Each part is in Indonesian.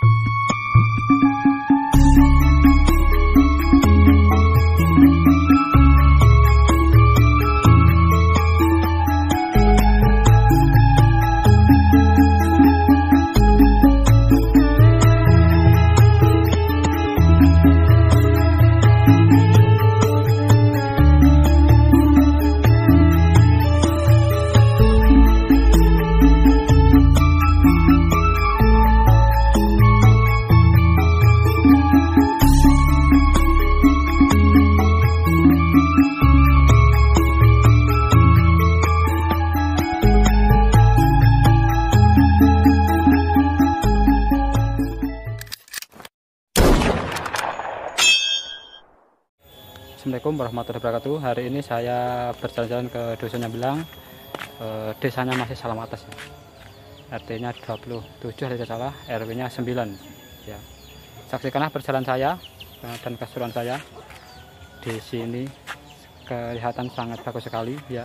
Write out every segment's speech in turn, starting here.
Assalamualaikum warahmatullahi wabarakatuh. Hari ini saya berjalan-jalan ke Dusun Nyambelang. Desanya masih Salam Atas ya. RT-nya 27 kalau tidak salah, RW-nya 9 ya. Saksikanlah perjalanan saya dan keseruan saya. Di sini kelihatan sangat bagus sekali ya.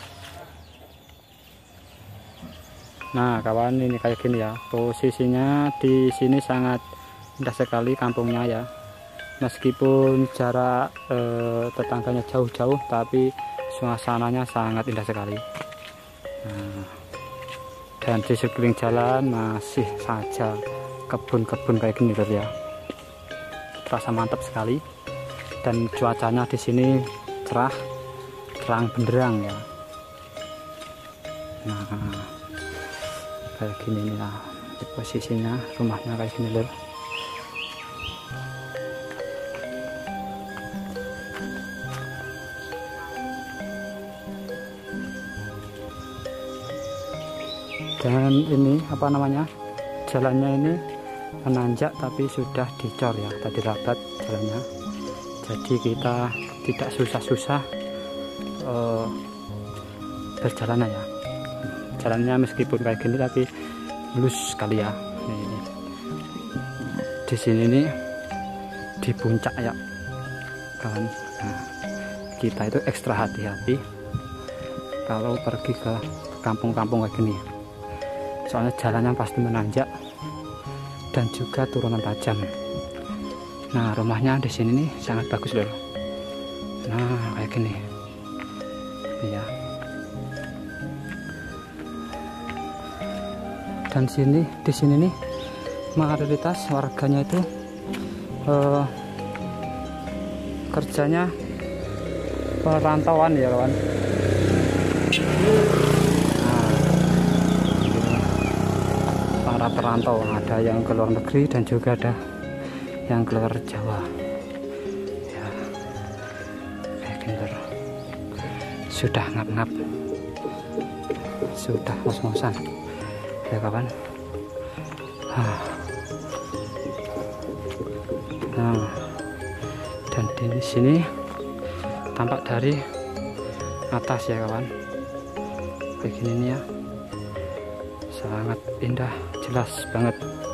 Nah, kawan, ini kayak gini ya. Posisinya di sini sangat indah sekali kampungnya ya. Meskipun jarak tetangganya jauh-jauh, tapi suasananya sangat indah sekali. Nah, dan di sekeliling jalan masih saja kebun-kebun kayak gini loh ya. Terasa mantap sekali. Dan cuacanya di sini cerah, terang benderang ya. Nah, kayak gini nih lah posisinya, rumahnya kayak gini loh. Dan ini apa namanya, jalannya ini menanjak tapi sudah dicor ya, tadi rapat jalannya, jadi kita tidak susah-susah berjalannya ya. Jalannya meskipun kayak gini tapi mulus sekali ya. Ini di sini nih di puncak ya kawan. Nah, kita itu ekstra hati-hati kalau pergi ke kampung-kampung kayak gini, soalnya jalannya pasti menanjak dan juga turunan tajam. Nah, rumahnya di sini nih sangat bagus loh. Nah, kayak gini iya. Dan di sini nih mayoritas warganya itu kerjanya perantauan ya kawan. Para perantau, ada yang ke luar negeri dan juga ada yang keluar Jawa ya. Kayak gini sudah ngap-ngap, sudah ngos-ngosan ya kawan. Nah, dan di sini tampak dari atas ya kawan, kayak gini nih ya, sangat indah, jelas banget.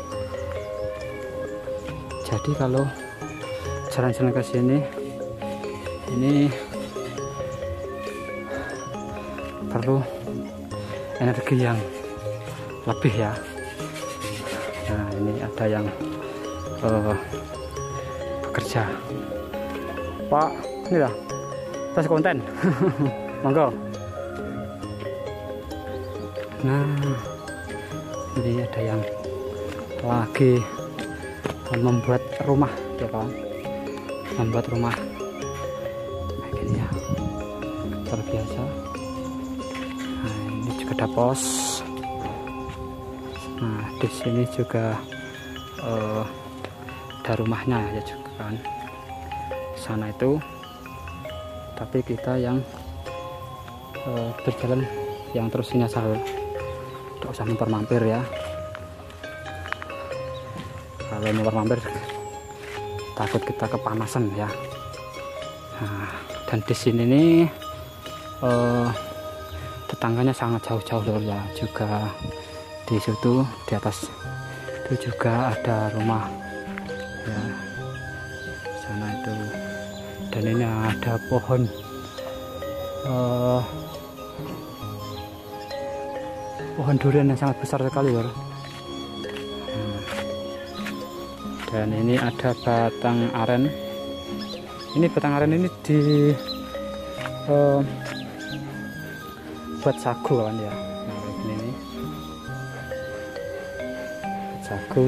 Jadi kalau jalan-jalan ke sini ini perlu energi yang lebih ya. Nah, ini ada yang bekerja. Pak, ini lah tes konten. Monggo. Nah, ini ada yang lagi membuat rumah ya kawan, membuat rumah kayak gini ya, luar biasa. Nah, ini juga ada pos. Nah, di sini juga ada rumahnya ya juga kan, sana itu. Tapi kita yang berjalan yang terus nyasar, tidak usah mampir ya. Kalau mampir takut kita kepanasan ya. Nah, dan di sini nih tetangganya sangat jauh-jauh loh ya. Juga di situ di atas itu juga ada rumah ya, sana itu. Dan ini ada pohon pohon durian yang sangat besar sekali loh. Dan ini ada batang aren. Ini batang aren ini buat sagu kawan ya. Nah ini nih sagu.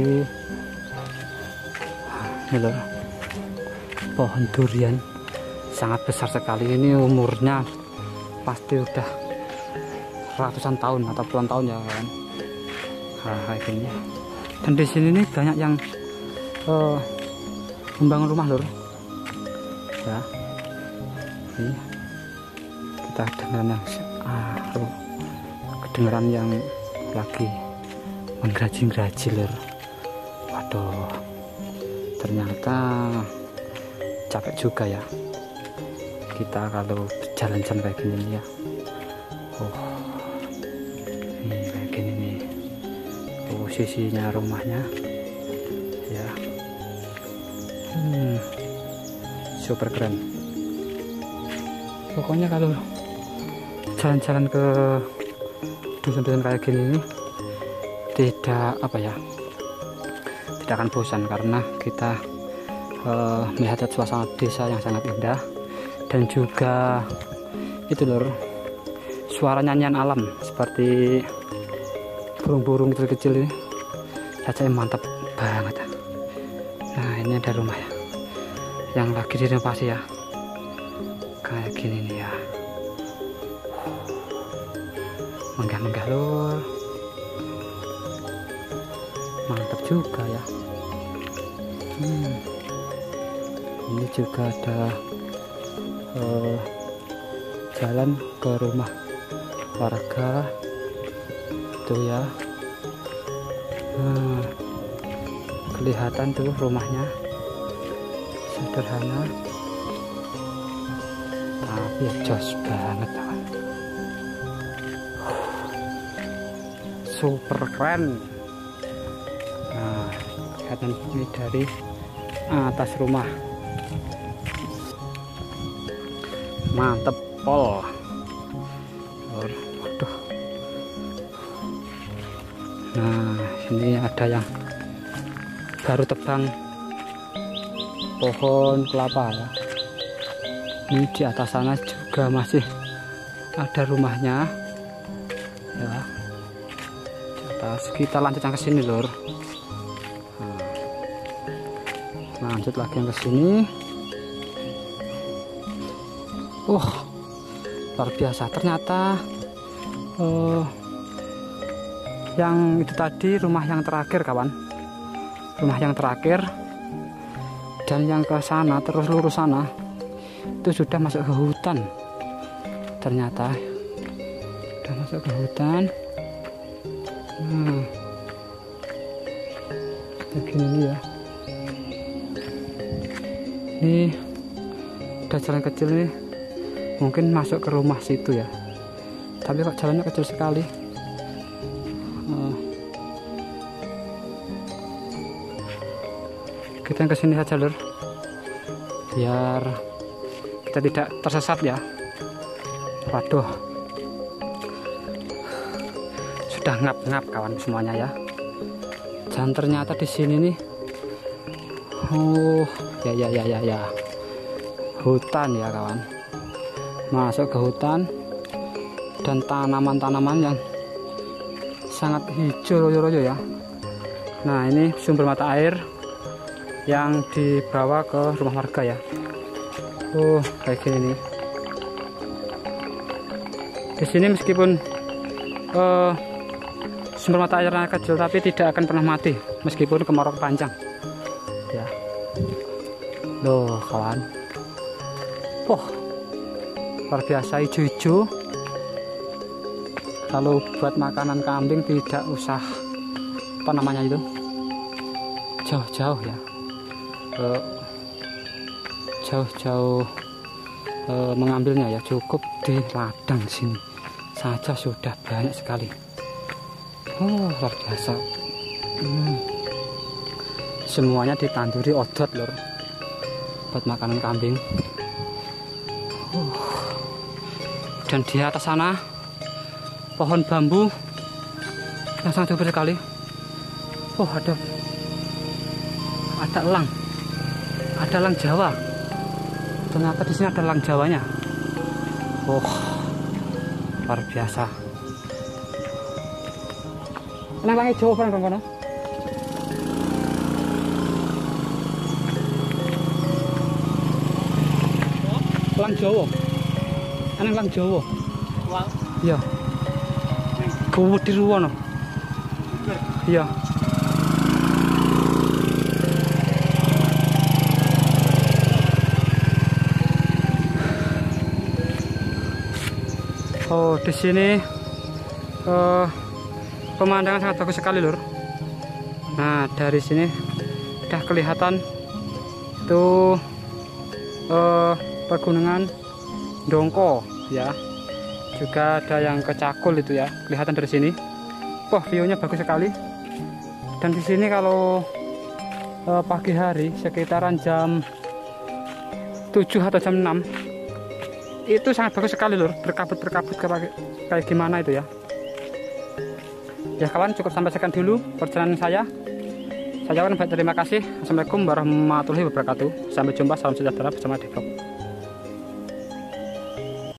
Ini loh, pohon durian sangat besar sekali. Ini umurnya pasti udah ratusan tahun atau puluhan tahun ya kawan. Kayak gini. Dan di sini nih banyak yang membangun rumah lor. Ya, ini kita kedengaran yang lagi menggerajing-geraji lor. Waduh, ternyata capek juga ya kita kalau jalan-jalan kayak gini ya. Ini kayak gini nih posisinya rumahnya ya. Super keren. Pokoknya kalau jalan-jalan ke dusun-dusun kayak gini nih tidak akan bosan, karena kita melihat suasana desa yang sangat indah, dan juga itu lor, suara nyanyian alam seperti burung-burung kecil-kecil ini saja mantap banget. Nah ini ada rumah ya yang lagi direnovasi ya, kayak gini nih ya. Menggah-menggah lor, mantap juga ya. Ini juga ada jalan ke rumah warga tuh ya. Kelihatan tuh rumahnya sederhana tapi ya jos banget kawan. Super keren. Nah kelihatan ini dari atas rumah, mantep pol. Waduh. Nah ini ada yang baru tebang pohon kelapa ya. Ini di atas sana juga masih ada rumahnya ya. Di atas kita lanjutkan ke sini lor. Lanjut lagi yang ke sini. Luar biasa ternyata. Yang itu tadi rumah yang terakhir kawan, rumah yang terakhir, dan yang ke sana terus lurus sana itu sudah masuk ke hutan. Ternyata sudah masuk ke hutan. Begini ya. Ini ada jalan kecil nih, mungkin masuk ke rumah situ ya, tapi kok jalannya kecil sekali. Kita yang kesini saja lur, biar kita tidak tersesat ya. Waduh, sudah ngap-ngap kawan semuanya ya. Dan ternyata di sini nih, ya, hutan ya kawan. Masuk ke hutan dan tanaman-tanaman yang sangat hijau royo-royo ya. Nah ini sumber mata air yang dibawa ke rumah warga ya. Kayak gini nih. Di sini meskipun sumber mata airnya kecil, tapi tidak akan pernah mati meskipun kemarau panjang ya. Loh kawan, luar biasa hijau-hijau. Kalau buat makanan kambing tidak usah itu jauh-jauh ya, jauh-jauh mengambilnya ya, cukup di ladang sini saja sudah banyak sekali. Luar biasa. Semuanya ditanduri odot lor, buat makanan kambing. Dan di atas sana pohon bambu yang sangat besar sekali. ada elang. Ada elang Jawa. Ternyata di sini ada elang Jawanya. Oh, luar biasa. Elang Jawa barang kono. Elang Jawa. Elang Jawa. Wang. Iya. Gede ruwono. Iya. Oh, di sini pemandangan sangat bagus sekali, Lur. Nah, dari sini udah kelihatan itu pegunungan Dongko ya. Juga ada yang ke Cakul itu ya, kelihatan dari sini. Wah, view-nya bagus sekali. Dan di sini kalau pagi hari sekitaran jam 7 atau jam 6 itu sangat bagus sekali, Lur. Berkabut kayak gimana itu ya. Ya kawan, cukup sampai sekian dulu perjalanan saya. Saya ucapkan terima kasih. Assalamualaikum warahmatullahi wabarakatuh. Sampai jumpa, salam sejahtera bersama Devlog.